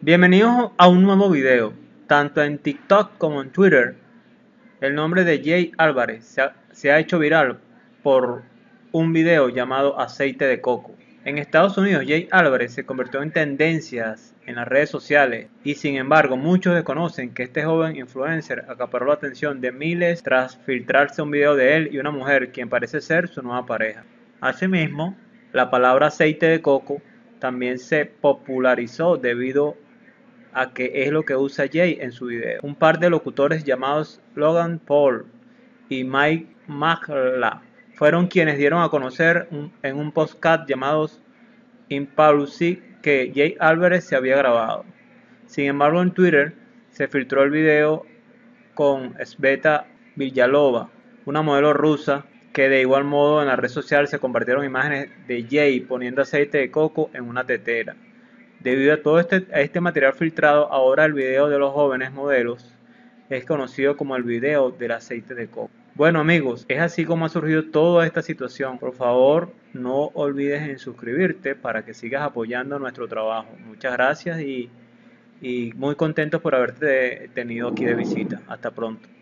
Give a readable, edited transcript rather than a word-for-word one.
Bienvenidos a un nuevo video. Tanto en TikTok como en Twitter, el nombre de Jay Álvarez se ha hecho viral por un video llamado Aceite de Coco. En Estados Unidos, Jay Álvarez se convirtió en tendencias en las redes sociales y sin embargo muchos desconocen que este joven influencer acaparó la atención de miles tras filtrarse un video de él y una mujer quien parece ser su nueva pareja. Asimismo, la palabra aceite de coco también se popularizó debido a que es lo que usa Jay en su video. Un par de locutores llamados Logan Paul y Mike Magla fueron quienes dieron a conocer en un podcast llamado Impulsive que Jay Álvarez se había grabado. Sin embargo, en Twitter se filtró el video con Sveta Villalova, una modelo rusa, que de igual modo en la red social se compartieron imágenes de Jay poniendo aceite de coco en una tetera. Debido a todo este material filtrado, ahora el video de los jóvenes modelos es conocido como el video del aceite de coco. Bueno amigos, es así como ha surgido toda esta situación. Por favor, no olvides en suscribirte para que sigas apoyando nuestro trabajo. Muchas gracias y muy contentos por haberte tenido aquí de visita. Hasta pronto.